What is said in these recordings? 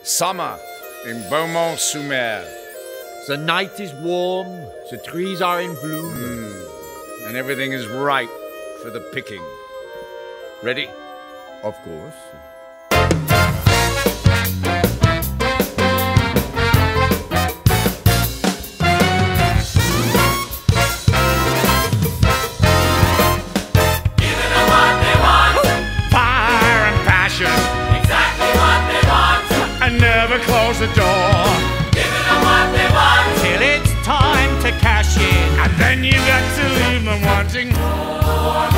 Summer in Beaumont-sur-Mer. The night is warm, the trees are in bloom. And everything is ripe for the picking. Ready? Of course. Never close the door. Giving them what they want till it's time to cash in, and then you got to leave them wanting more.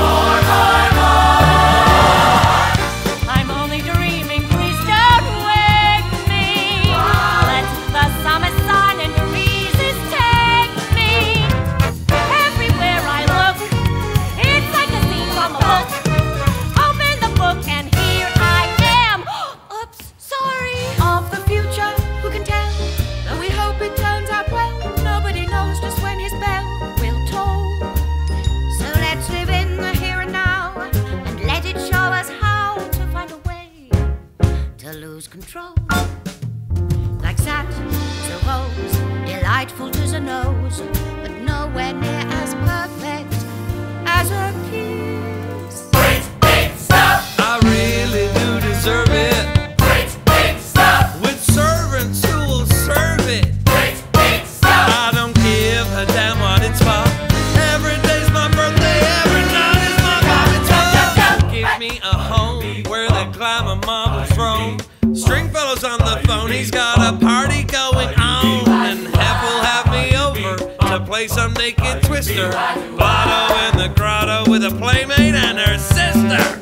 I'm only dreaming, please don't wake me. Let the summer sun and breezes take me. Everywhere I look, it's like a scene from a book. Open the book and here I am. Oops, sorry. Of the future, who can tell? Though we hope it turns out well, nobody knows just when his bell will toll. So let's live in the here and now, and let it show us how to find a way to lose control. Like that, to rose, delightful to the nose, but nowhere near as perfect as a kiss. Great big stuff. I really do deserve it. Great big stuff. With servants who will serve it. Great big stuff. I don't give a damn what it's for. Every day's my birthday, every night is my Bobby time. Give me a home where the glamour marbles roam. Stringfellow's on the phone, he's got a party going on, and Hef will have me over to play some naked twister. Blotto in the grotto with a playmate and her sister.